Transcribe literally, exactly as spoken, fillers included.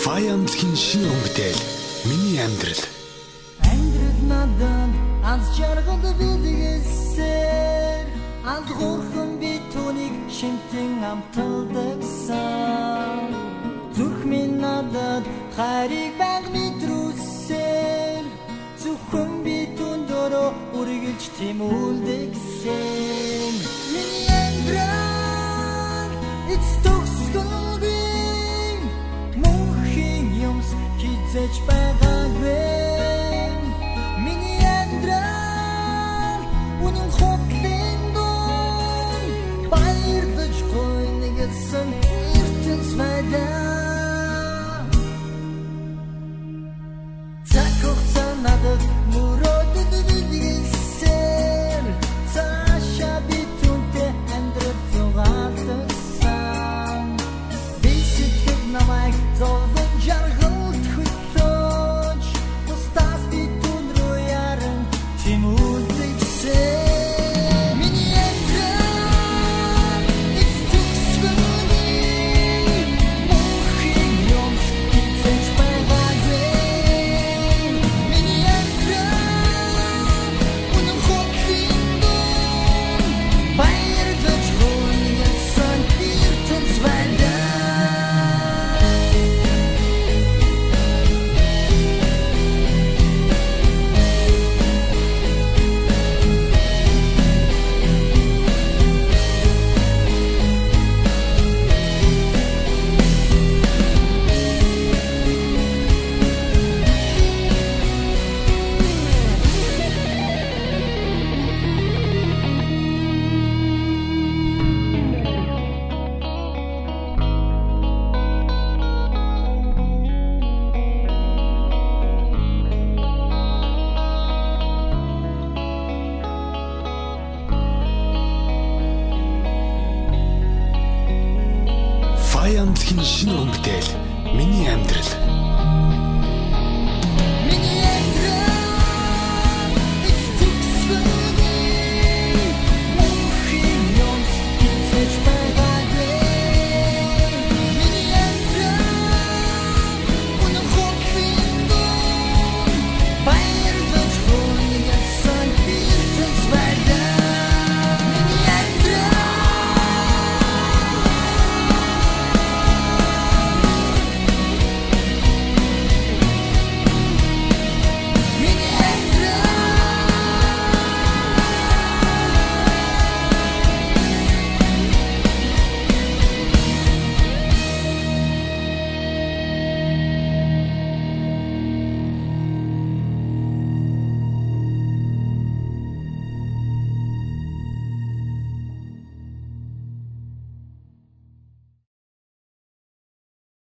Фаянлын шинэ өнгөтэй миний амьдрал. Амьдрал надад аз жаргал бэлгээсээр алдгуурхан би түүнийг шинтэн амталдагсан. Зүрх минь надад хайрыг банг мэдрүүлсээр зөвхөн би түндөрөө үргэлж тимүүлдэгсэн. Миний амьдрал it's төгсгөлгүй мөнхийн юмс хизэж байгаагүй. Миний амьдрал үнэн хотлын дон баярлаж гойно гэсэн эртэнс мэдээ. Цахохцаа надад мөрөөдөд бэлгээсээр цаашаа би түнтэй амьдрал зугаалдсан. Би сэтгэл намайг зовлон жаргалт хөтлөж тустаас би түн рүү яран тимүүлдэгсэн. Миний амьдрал it's төгсгөлгүй мөнхийн юмс хизэж байгаагүй. Миний амьдрал үнэн хотлын дон баярлаж гойно гэсэн эртэнс мэдээ. Фаянлын шинэ өнгөтэй миний амьдрал.